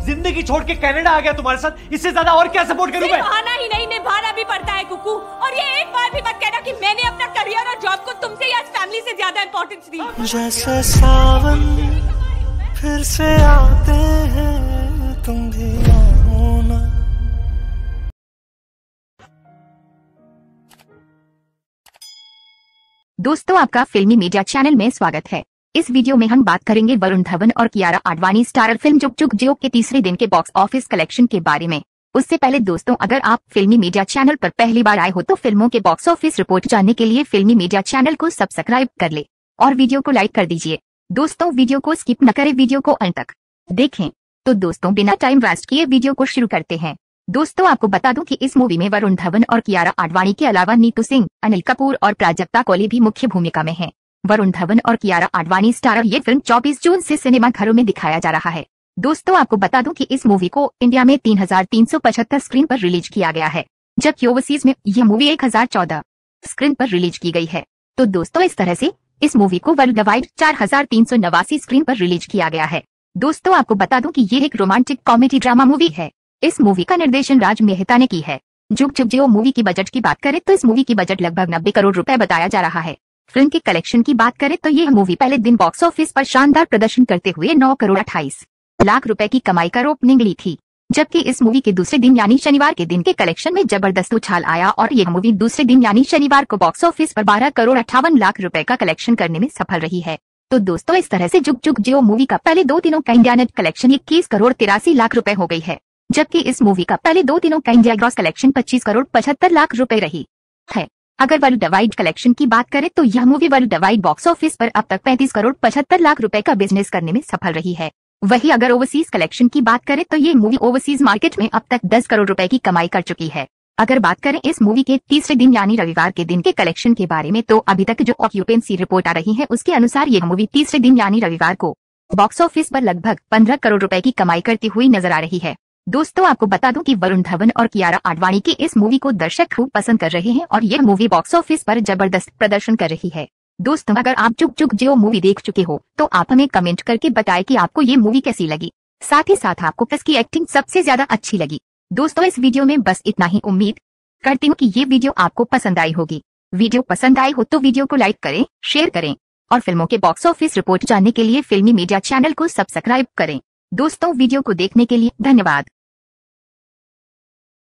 जिंदगी छोड़ के कनाडा आ गया तुम्हारे साथ, इससे ज्यादा और क्या सपोर्ट करूं मैं? आना ही नहीं, निभाना भी पड़ता है कुकू। और ये एक बार भी मत कहना कि मैंने अपना करियर और जॉब को तुमसे या फैमिली से ज्यादा इंपॉर्टेंस दी। जैसे सावन फिर से आते हैं, तुम भी आओ ना। दोस्तों, आपका फिल्मी मीडिया चैनल में स्वागत है। इस वीडियो में हम बात करेंगे वरुण धवन और कियारा आडवाणी स्टारर फिल्म जुग जुग जियो के तीसरे दिन के बॉक्स ऑफिस कलेक्शन के बारे में। उससे पहले दोस्तों, अगर आप फिल्मी मीडिया चैनल पर पहली बार आए हो तो फिल्मों के बॉक्स ऑफिस रिपोर्ट जानने के लिए फिल्मी मीडिया चैनल को सब्सक्राइब कर ले और वीडियो को लाइक कर दीजिए। दोस्तों, वीडियो को स्किप न करें, वीडियो को अंत तक देखें। तो दोस्तों, बिना टाइम वेस्ट किए वीडियो को शुरू करते हैं। दोस्तों, आपको बता दूं कि इस मूवी में वरुण धवन और कियारा आडवाणी के अलावा नीतू सिंह, अनिल कपूर और प्राजक्ता कोहली भी मुख्य भूमिका में हैं। वरुण धवन और कियारा आडवाणी स्टारर ये फिल्म 24 जून से सिनेमा घरों में दिखाया जा रहा है। दोस्तों, आपको बता दूं कि इस मूवी को इंडिया में 3375 स्क्रीन पर रिलीज किया गया है, जबकि ओवरसीज में यह मूवी 1014 स्क्रीन पर रिलीज की गई है। तो दोस्तों, इस तरह से इस मूवी को वर्ल्ड वाइड 4389 स्क्रीन पर रिलीज किया गया है। दोस्तों, आपको बता दूं कि ये एक रोमांटिक कॉमेडी ड्रामा मूवी है। इस मूवी का निर्देशन राज मेहता ने की है। जुग जुग जियो मूवी की बजट की बात करें तो इस मूवी की बजट लगभग 90 करोड़ रुपए बताया जा रहा है। फिल्म के कलेक्शन की बात करें तो यह मूवी पहले दिन बॉक्स ऑफिस पर शानदार प्रदर्शन करते हुए 9 करोड़ 28 लाख रुपए की कमाई कर ओपनिंग ली थी, जबकि इस मूवी के दूसरे दिन यानी शनिवार के दिन के कलेक्शन में जबरदस्त उछाल आया और यह मूवी दूसरे दिन यानी शनिवार को बॉक्स ऑफिस पर 12 करोड़ 58 लाख रुपए का कलेक्शन करने में सफल रही है। तो दोस्तों, इस तरह से जुग जुग जियो मूवी का पहले 2 दिनों का India net collection 21 crore 83 lakh रुपए हो गई है, जबकि इस मूवी का पहले 2 दिनों का India gross collection 25 crore 75 lakh रुपए रही है। अगर वर्ल्ड वाइड कलेक्शन की बात करें तो यह movie world wide box office पर अब तक 35 करोड़ 75 लाख रुपए का बिजनेस करने में सफल रही है। वहीं अगर ओवरसीज कलेक्शन की बात करें तो ये मूवी ओवरसीज मार्केट में अब तक 10 करोड़ रुपए की कमाई कर चुकी है। अगर बात करें इस मूवी के तीसरे दिन यानी रविवार के दिन के कलेक्शन के बारे में तो अभी तक जो ऑक्यूपेंसी रिपोर्ट आ रही है उसके अनुसार यह मूवी तीसरे दिन यानी रविवार को बॉक्स ऑफिस पर लगभग 15 करोड़ रुपए की कमाई करती हुई नजर आ रही है। दोस्तों, आपको बता दूं कि वरुण धवन और कियारा आडवाणी की इस मूवी को दर्शक खूब पसंद कर रहे हैं और यह मूवी बॉक्स ऑफिस पर जबरदस्त प्रदर्शन कर रही है। दोस्तों, अगर आप जुग जुग जियो मूवी देख चुके हो तो आप हमें कमेंट करके बताएं कि आपको ये मूवी कैसी लगी, साथ ही साथ आपको किसकी एक्टिंग सबसे ज्यादा अच्छी लगी। दोस्तों, इस वीडियो में बस इतना ही। उम्मीद करती हूँ कि ये वीडियो आपको पसंद आई होगी। वीडियो पसंद आई हो तो वीडियो को लाइक करें, शेयर करें और फिल्मों के बॉक्स ऑफिस रिपोर्ट जानने के लिए फिल्मी मीडिया चैनल को सब्सक्राइब करें। दोस्तों, वीडियो को देखने के लिए धन्यवाद।